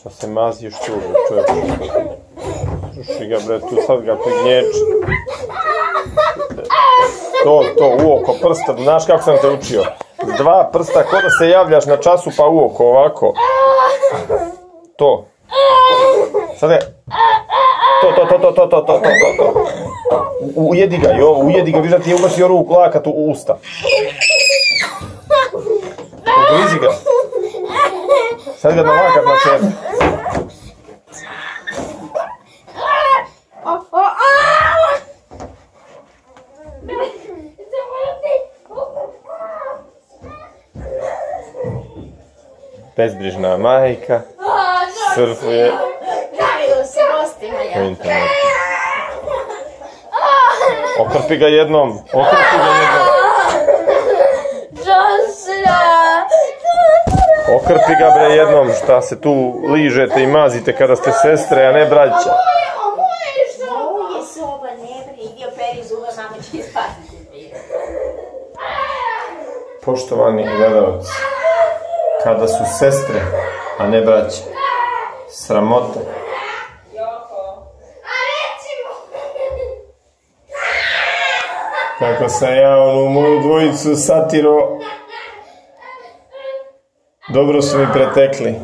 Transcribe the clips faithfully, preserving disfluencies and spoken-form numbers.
Šta se maziš tu, čovječ? Slušaj ga, bre, tu sad ga prignječi. To, to, u oko prsta, znaš kako sam te učio? S dva prsta, ko da se javljaš na času, pa u oko, ovako. To. Sad je. To, to, to, to, to, to, to, to, to. Ujedi ga, jo, ujedi ga, viš da ti je uvršio ruku lakat u usta. Ugrizi ga. Sad ga nalakat na čep. Bezbrižna majka surfuje u internetu. Okrpi ga jednom, okrpi ga jednom. Okrpi ga bre jednom, šta se tu ližete i mazite kada ste sestre, a ne braća. Poštovani gledalci, kada su sestre, a ne braća, sramota. Kako sam ja onu moju dvojicu satiro, dobro su mi pretekli.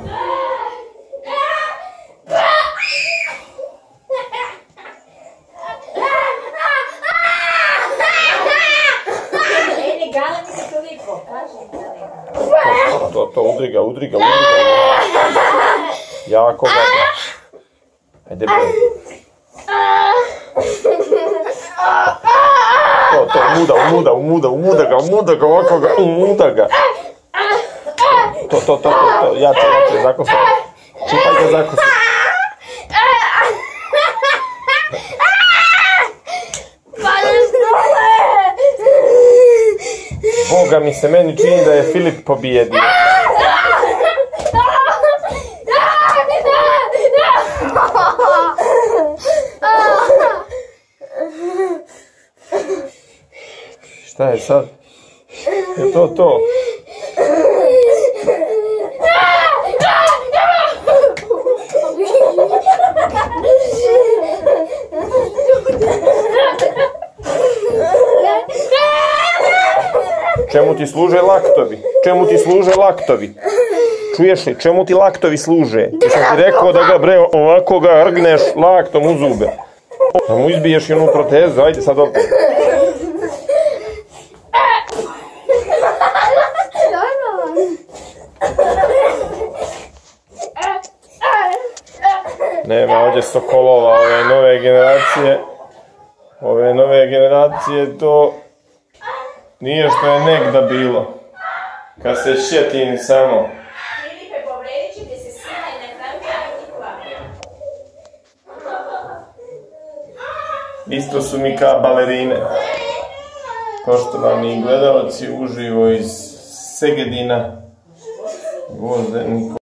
To, to, udri ga, udri ga, udri ga. Jako ga. Ajde bre. To, to, umuda, umuda, umuda, umuda ga, umuda ga, ovako ga, umuda ga. To, to, to, to, to, jače, jače, zakosa. Čupaj ga, zakosa. Boga mi se, meni čini da je Filip pobijedio. Šta je sad? Je to to? Čemu ti služe laktovi? Čemu ti služe laktovi? Čuješ li? Čemu ti laktovi služe? Ti sam ti rekao da ga bre ovako ga rgneš laktom u zube. Da mu izbiješ i onu protezu, ajde sad opet. Nema ovdje sokolova, ove nove generacije. Ove nove generacije to nije što je nekda bilo. Kad se šetim samo. Filipe, povredit ćete se sina i na kraju ćemo ti klavio. Isto su mi kao balerine. Poštovani gledalci uživo iz Segedina. Gvozdenik.